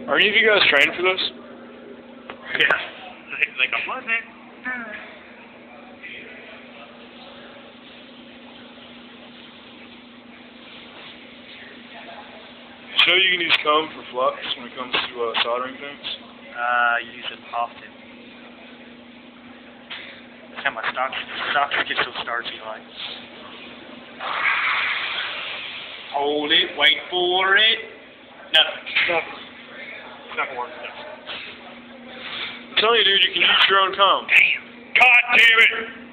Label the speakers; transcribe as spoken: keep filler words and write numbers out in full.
Speaker 1: Are any of you guys trained for this?
Speaker 2: Yeah. Like a what, man?
Speaker 1: You know you can use comb for flux when it comes to uh, soldering things?
Speaker 2: Uh, use it often. That's how my stocks, stocks get so starchy like. Hold it, wait for it. Nothing.
Speaker 1: Nothing.
Speaker 2: It's not gonna work.
Speaker 1: I'm telling you, dude, you can use your own comb.
Speaker 2: Damn. God damn it!